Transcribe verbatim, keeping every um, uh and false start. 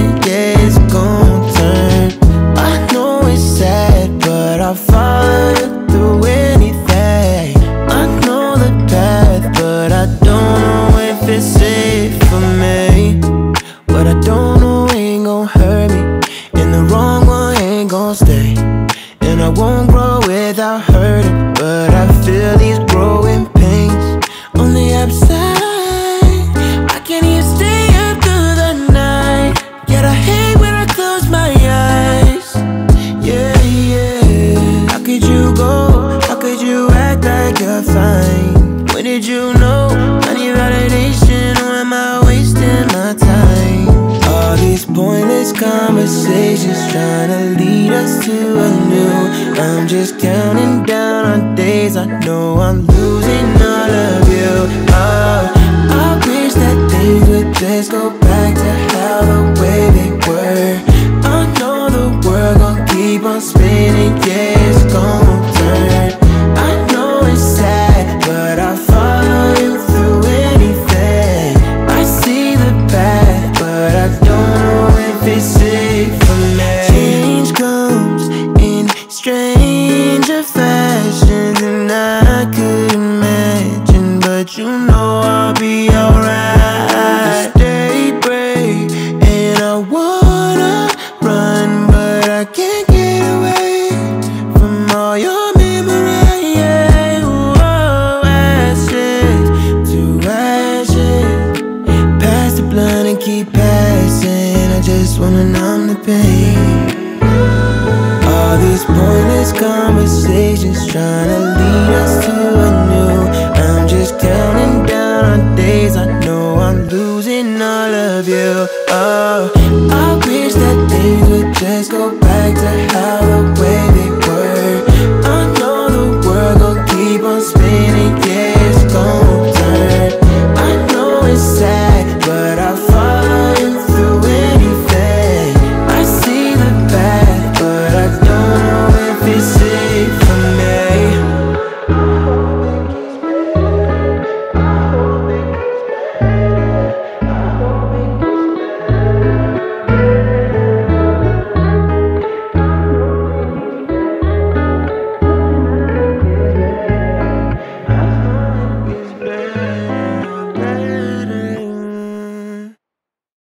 spinning, yeah, it's gon' turn. I know it's sad, but I'll follow you through anything. I know the path, but I don't know if it's safe for me. What I don't know ain't gon' hurt me, and the wrong one ain't gon' stay. And I won't grow without hurting, but I feel these growing pains on the upside. I can't even stay up through the night, yet I hate when I close my eyes. Yeah, yeah. How could you go? How could you act like you're fine? When did you know I need validation, or am I wasting my time? All these pointless conversations trying to lead us to a new. I'm just counting down on days I know I'm losing all of you. Oh, I wish that things would just go back to how the way they were. I know the world gon' keep on spinning, yeah, it's gon' turn. I know it's sad, but I follow you through anything. I see the path, but I don't know if it's safe for me. Change comes in stranger fashions, and I could imagine, but you know I'll be alright. Stay brave, and I wanna run, but I can't get away from all your memories. Yeah, whoa, ashes to ashes, pass the blunt and keep passing. I just wanna numb the pain. All these pointless conversations trying to lead us to a new. I'm just counting down on days I know I'm losing all of you. Oh, I wish that things would just go